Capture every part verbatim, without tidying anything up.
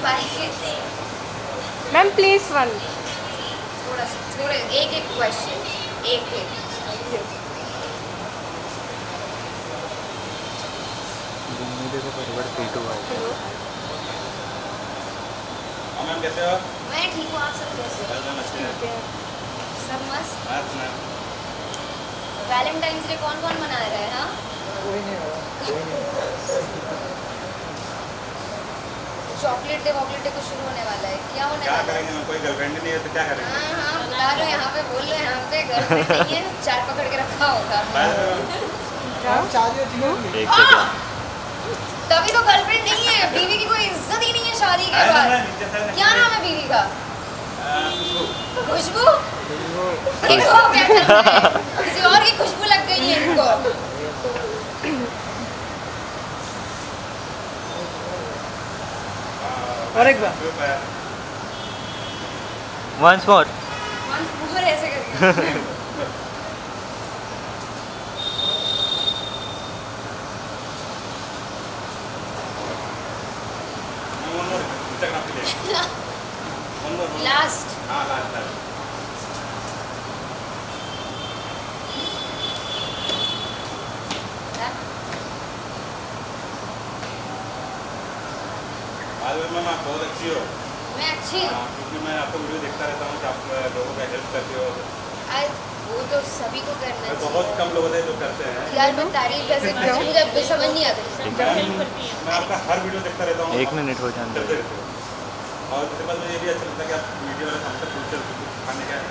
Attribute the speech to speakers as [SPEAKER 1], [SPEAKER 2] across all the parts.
[SPEAKER 1] Ma'am please one
[SPEAKER 2] थोड़ा थोड़े एक एक क्वेश्चन एक एक
[SPEAKER 3] मैम कैसे हो?
[SPEAKER 2] मैं ठीक हूँ, आप सब कैसे हो? सब मस्त। वैलेंटाइंस डे कौन कौन मना रहा है? हाँ
[SPEAKER 4] कोई नहीं होगा, कोई नहीं।
[SPEAKER 2] चॉकलेट डे वॉकलेट डे कुछ शुरू होने वाला है, क्या होने
[SPEAKER 3] क्या
[SPEAKER 2] वाला
[SPEAKER 3] करेंगे?
[SPEAKER 2] है?
[SPEAKER 3] कोई गर्लफ्रेंड नहीं है तो क्या करेंगे?
[SPEAKER 2] हाँ हाँ बता रहे हो, यहाँ पे बोल रहे हैं, यहाँ पे गर्लफ्रेंड नहीं है, चार पकड़ के रखा होगा। तभी तो गर्लफ्रेंड नहीं है, बीवी की कोई इज्जत ही नहीं है शादी के बाद। क्या नाम है बीवी का? खुशबू। इनको क्या करना है? किसी और की खुशबू लग गई है इनको।
[SPEAKER 4] और एक बार
[SPEAKER 5] Once more.
[SPEAKER 2] Once more ऐसे करके। लास्ट
[SPEAKER 3] हाँ लास्ट लास्ट मैम आप बहुत अच्छी हो।
[SPEAKER 2] मैं अच्छी हूँ
[SPEAKER 3] क्योंकि मैं आपको वीडियो देखता रहता हूँ कि आप लोगों का हेल्प करते हो।
[SPEAKER 2] वो तो सभी को करना है,
[SPEAKER 3] बहुत कम लोग होते हैं जो करते हैं।
[SPEAKER 2] यार मैं तारीफ कैसे करूँ, मुझे अब समझ नहीं आता।
[SPEAKER 3] मैं आपका हर वीडियो देखता रहता हूँ।
[SPEAKER 5] एक मिनट हो जाने दो।
[SPEAKER 3] और उसके बाद मुझे ये भी अच्छा लगता है कि आप वीडियो वाले हमसे पूछते हो कुछ खाने का।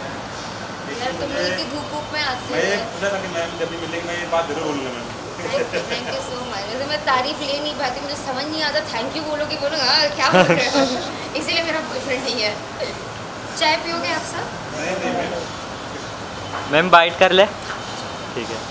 [SPEAKER 2] यार तुम लोग इतनी धूप धूप में आते
[SPEAKER 3] मैं
[SPEAKER 2] हो।
[SPEAKER 3] ये पूछा था कि मैम जब भी मिलेंगे मैं ये बात जरूर बोलूँगा ma'am.
[SPEAKER 2] Thank you so much. वैसे मैं तारीफ ले नहीं पाती, मुझे समझ नहीं आता थैंक यू बोलो कि बोलो हाँ क्या बोल रहे हो। इसीलिए मेरा बॉयफ्रेंड नहीं है। चाय पियोगे आप सब?
[SPEAKER 3] नहीं नहीं मैम।
[SPEAKER 5] मैम बाइट कर ले। ठीक है।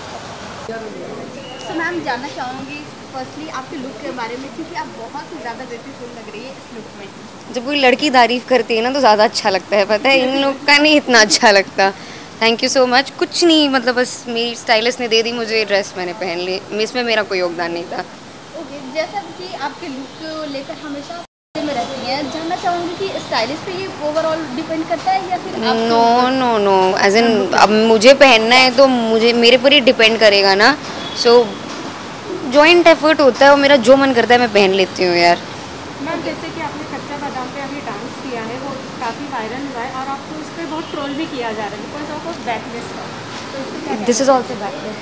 [SPEAKER 6] तो मैम जानना चाहूँगी फर्स्टली आपके लुक के बारे में, क्योंकि आप बहुत ही ज़्यादा ब्यूटीफुल लग रही है इस लुक में।
[SPEAKER 2] जब कोई लड़की तारीफ करती है ना तो ज़्यादा अच्छा लगता है, पता है इन लोग का नहीं इतना अच्छा लगता। Thank you so much. कुछ नहीं, मतलब बस मेरी स्टाइलिस्ट ने दे दी मुझे ड्रेस, मैंने पहन ली, इसमें मेरा कोई योगदान नहीं था।
[SPEAKER 6] ओके, जैसा कि आपके लुक को लेकर हमेशा में रहती हैं, जानना चाहूँगी कि स्टाइलिस्ट पे ये ओवरऑल डिपेंड करता है या फिर
[SPEAKER 2] no no no as in अब मुझे पहनना है तो मुझे मेरे पर ही डिपेंड करेगा ना। सो जॉइंट एफर्ट होता है और मेरा जो मन करता है मैं पहन लेती हूँ यार।
[SPEAKER 1] मैम जैसे कि आपने कच्चा बादाम पे अभी डांस किया है, वो काफ़ी वायरल हुआ है और आपको उस पर बहुत ट्रोल भी किया जा रहा है बिकॉज ऑफ बैकलेस का।
[SPEAKER 2] This is also backless.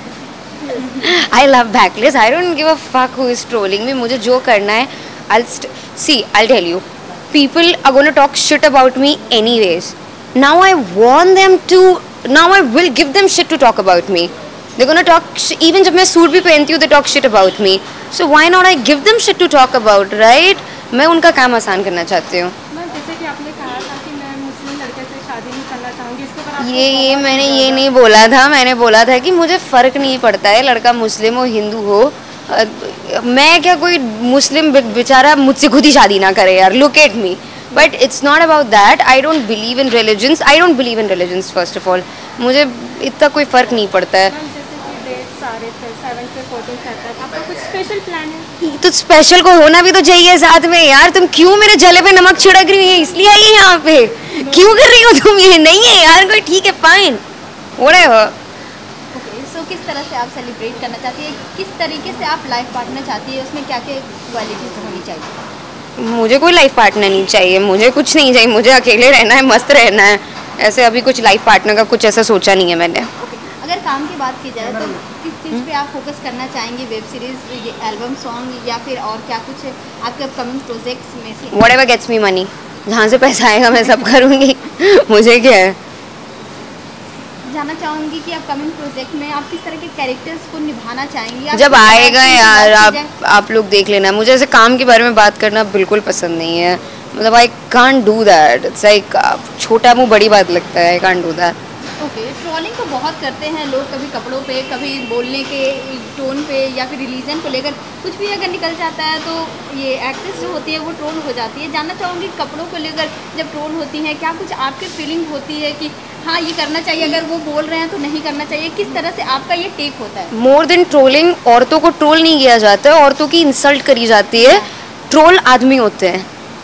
[SPEAKER 2] I love backless. I don't give a fuck who is trolling me. मुझे जो करना है I'll see, I'll tell you, people are going to talk shit about me anyways. Now I want them to, now I will give them shit to talk about me. They're going to talk, even जब मैं suit भी पहनती हूँ they talk shit about me. So why not I give them shit to talk about, right? मैं उनका काम आसान करना चाहती हूँ।
[SPEAKER 1] मैम जैसे कि आपने कहा था कि मैं मुस्लिम लड़के से शादी नहीं करना चाहूँगी, इसके ऊपर
[SPEAKER 2] ये ये मैंने ये नहीं बोला था। मैंने बोला था कि मुझे फ़र्क नहीं पड़ता है लड़का मुस्लिम हो हिंदू हो। Uh, मैं क्या कोई मुस्लिम बेचारा मुझसे खुद ही शादी ना करे यार। Look at me. But it's not about that. I don't believe in religions. I don't believe in religions first of all. मुझे इतना कोई फ़र्क नहीं पड़ता है।
[SPEAKER 1] मैम जैसे कि डेट सारे सेवन से फोर्टीन तक आपका कुछ स्पेशल प्लान है?
[SPEAKER 2] तो स्पेशल को होना भी तो चाहिए साथ में यार। तुम क्यों मेरे जले पे नमक छिड़क रही है? इसलिए आई है यहाँ पे। क्यों कर रही हो तुम ये? नहीं है यार कोई। ठीक है फाइन व्हाटएवर।
[SPEAKER 6] सो किस तरह से आप सेलिब्रेट करना चाहती है, किस तरीके से आप लाइफ पार्टनर चाहती है, उसमें क्या क्या क्वालिटीज होनी चाहिए?
[SPEAKER 2] मुझे कोई लाइफ पार्टनर नहीं चाहिए, मुझे कुछ नहीं चाहिए। मुझे अकेले रहना है, मस्त रहना है। ऐसे अभी कुछ लाइफ पार्टनर का कुछ ऐसा सोचा नहीं है मैंने।
[SPEAKER 6] ओके, अगर काम की बात की जाए तो किस चीज़ पे आप फोकस करना चाहेंगे? वेब सीरीज, ये एल्बम सॉन्ग या फिर और क्या कुछ आपके अपकमिंग प्रोजेक्ट्स में से?
[SPEAKER 2] Whatever gets me money. जहाँ से पैसा आएगा मैं सब करूँगी। मुझे क्या है।
[SPEAKER 6] जानना चाहूँगी कि अपकमिंग प्रोजेक्ट में आप किस तरह के कैरेक्टर्स को निभाना चाहेंगी?
[SPEAKER 2] जब आएगा यार आप आप लोग देख लेना। मुझे ऐसे काम के बारे में बात करना बिल्कुल पसंद नहीं है। मतलब I can't do that. It's like छोटा मुँह बड़ी बात लगता है। I can't do that.
[SPEAKER 6] Okay, trolling तो बहुत करते हैं लोग, कभी कपड़ों पे, कभी बोलने के टोन पे या फिर रिलीजन को लेकर कुछ भी अगर निकल जाता है तो ये एक्ट्रेस जो होती है वो ट्रोल हो जाती है। जानना चाहूँगी कपड़ों को लेकर जब ट्रोल होती है क्या कुछ आपके फीलिंग होती है कि हाँ ये करना चाहिए, अगर वो बोल रहे हैं तो नहीं करना चाहिए? किस तरह से आपका ये टेक होता है?
[SPEAKER 2] मोर देन ट्रोलिंग, औरतों को ट्रोल नहीं किया जाता है, औरतों की इंसल्ट करी जाती है। ट्रोल आदमी होते हैं।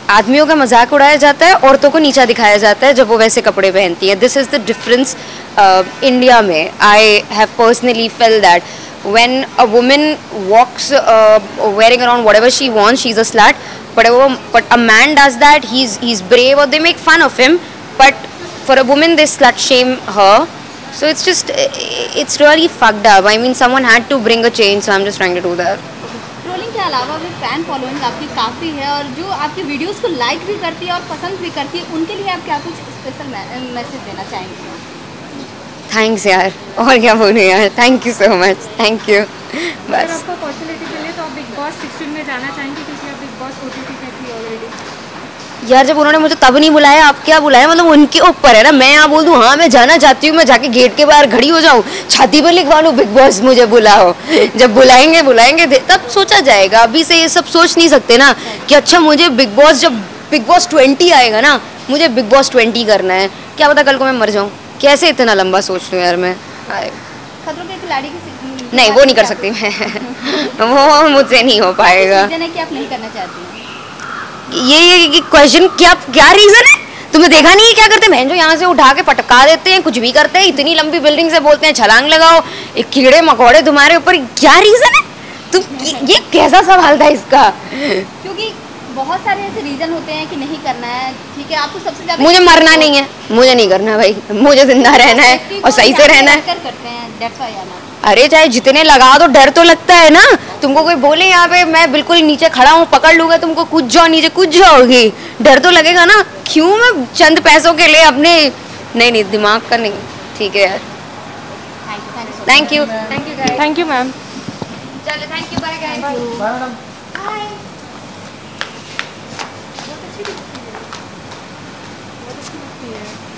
[SPEAKER 2] आदमियों का मजाक उड़ाया जाता है, औरतों को नीचा दिखाया जाता है जब वो वैसे कपड़े पहनती है. This is the difference India में. I have personally felt that when a woman walks uh, wearing around whatever she wants, she's a slut. But a, but a man does that, he's he's brave, or they make fun of him. But for a woman, they slut shame her. So it's just, it's really fucked up. I mean, someone had to bring a change, so I'm just trying to do that.
[SPEAKER 6] Trolling के अलावा भी fan following आपकी काफ़ी है, और जो आपकी videos को लाइक भी करती है और पसंद भी करती है, उनके लिए आप क्या कुछ स्पेशल मैसेज देना चाहेंगे?
[SPEAKER 2] थैंक्स यार, और क्या बोलूँ यार. Thank you so much, thank you.
[SPEAKER 1] अगर
[SPEAKER 2] बस
[SPEAKER 1] आपको अपॉर्चुनिटी मिले तो आप बिग बॉस सिक्सटीन में जाना चाहेंगे, क्योंकि आप बिग बॉस ओटीटी पे थी ऑलरेडी.
[SPEAKER 2] यार, जब उन्होंने मुझे तब नहीं बुलाया, आप क्या बुलाया, मतलब उनके ऊपर है ना. मैं यहाँ बोल दूँ हाँ मैं जाना चाहती हूँ, मैं जाके गेट के बाहर खड़ी हो जाऊँ, छाती पर लिखवा लूँ बिग बॉस मुझे बुलाओ. जब बुलाएंगे बुलाएंगे तब सोचा जाएगा. अभी से ये सब सोच नहीं सकते ना कि अच्छा मुझे बिग बॉस, जब बिग बॉस ट्वेंटी आएगा ना, मुझे बिग बॉस ट्वेंटी करना है. क्या पता कल को मैं मर जाऊँ. कैसे इतना लंबा सोच लूँ यार मैं.
[SPEAKER 6] खतरों के खिलाड़ी की
[SPEAKER 2] नहीं, वो नहीं कर सकती मैं. वो मुझसे नहीं हो पाएगा.
[SPEAKER 6] रीजन है कि आप नहीं करना चाहती हैं?
[SPEAKER 2] ये ये क्वेश्चन, क्या क्या रीजन है? तुमने देखा नहीं है क्या करते हैं? जो यहाँ से उठा के पटका देते हैं, कुछ भी करते हैं. इतनी लंबी बिल्डिंग से बोलते हैं छलांग लगाओ, एक कीड़े मकोड़े तुम्हारे ऊपर. क्या रीजन है? तुम ये, ये कैसा सवाल था इसका?
[SPEAKER 6] क्योंकि बहुत सारे ऐसे रीजन होते हैं कि नहीं करना है. ठीक है, आपको सबसे ज्यादा
[SPEAKER 2] मुझे मरना नहीं है, मुझे नहीं करना भाई. मुझे जिंदा रहना है और सही से रहना है.
[SPEAKER 6] करते हैं, that's why I'm not.
[SPEAKER 2] अरे चाहे जितने लगा दो, डर तो लगता है ना. तुमको कोई बोले यहाँ पे मैं बिल्कुल नीचे खड़ा हूँ, पकड़ लूंगा तुमको, कूद जाओ नीचे, कूद जाओगी, डर तो लगेगा ना. क्यों मैं चंद पैसों के लिए अपने, नहीं नहीं दिमाग का नहीं. ठीक है यार, thank you.
[SPEAKER 6] Thank you guys.
[SPEAKER 1] Thank you ma'am.
[SPEAKER 2] चलो thank you, bye guys.
[SPEAKER 4] Bye madam.
[SPEAKER 1] बहुत अच्छी दिखती है.